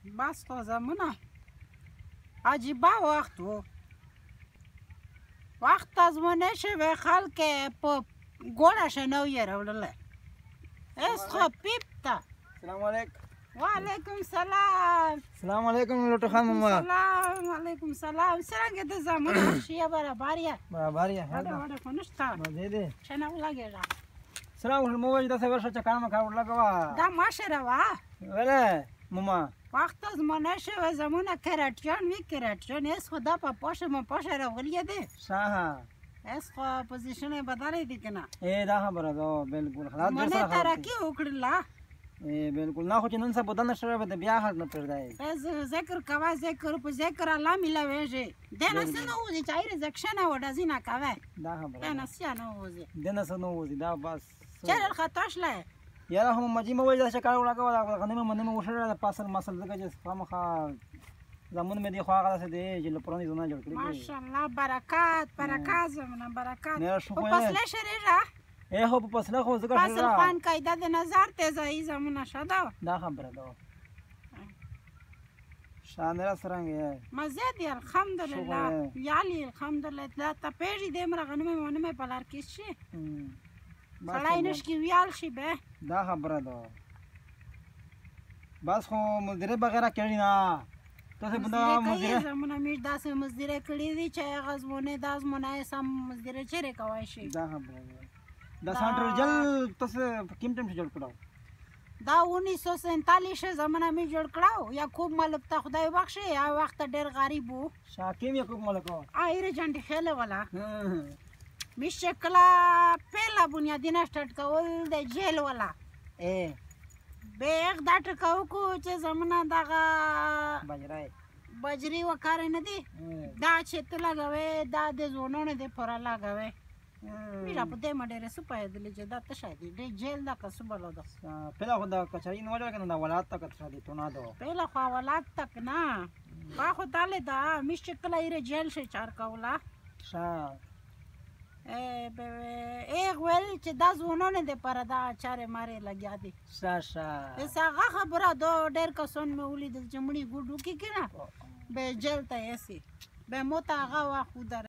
بس خو زمونه عجیبه وخت و وخت از منشه به خلق په ګوړه شنو یې اس خو پیپ تا السلام علیکم. وعلیکم سلام. السلام علیکم لوټو خان ماما. سلام علیکم سلام. څنګه د زمونه شیه برابر یا برابر یا وړه کنيشتا مزه دې شنو لګیږي. سلام علیکم مو وجه د سوي شچ کارم کار لګوا دا ماشه وا ولا ماما وخت از منشه و زمونه کراتیان وی کراتیان اس خدا په پوشه راغلی دی شاه اس خو پوزیشن بدلې دي کنه اے دا خبره ده بالکل خلاص مونږ ترقی وکړلا اے بالکل نه خو چې نن سبا بدن شوه به بیا حق نه پردای از ذکر کوا ذکر په ذکر الله ملويږي دنه سنو وځي چایره زکشنه وډه زینا کوي دا خبره دنه سيانو وځي دنه سنو وځي دا بس چل خطاش له یاره هم مجي مو وجه شکار لګوا دا غنمه منمه وشره پاسل مسل دغه چې خامخا زمون مې دی خو هغه څه دی چې لپاره زونه جوړ کړی ماشاءالله برکات زمونه برکات نه شو په فصله شریجه اے هو په فصله خو زګر فصل خان قاعده د نظر تیزای زمونه شاده دا خبره ده شاندار سرنګ مزه دی الحمدلله یالي الحمدلله ته پیژې دې مرغه نمه په لار کې شي سړی نشکی ویال شي به دا خبره ده بس خو مدیره بغیره کړی نه تاسو بنده مدیره زمونه مې داسې مزدیره کړی دي چې غزمونه دازمونه سم مزدیره چیرې کوي شي دا خبره ده دا سانټر جل تاسو کوم ټیم جوړ کړو دا 1947 زمونه مې جوړ کړو یعقوب ملک ته خدای بخښي یا وخت ډېر غریب وو شاکیم یعقوب ملک ایره جنډي خېله والا مشکلا پهلا بنیادی سٹارټ کول د جیل والا اے به یک دا ټکاو کو چې زمونه دغه بجری وکړ نه دی دا چې ته لګوي دا د زونونه د پر لګوي میرا په دې مډره سپای دي چې دا ته شاید د جیل دا کس بلو ده پهلا خدا کچري نو وړل کنه دا ولادت تک تر دي ته نه دو پهلا خو ولادت تک نه با خو داله دا مشکل ایره جیل شي چار کولا شا ایک ویل چې دا زونونه د پر دا چاره ماره لګیا دي شا هغه خبره دو ډېر کسون مې ولیدل چې مړي ګډو کې کنه به جیل ته ایسي به موته هغه واخو در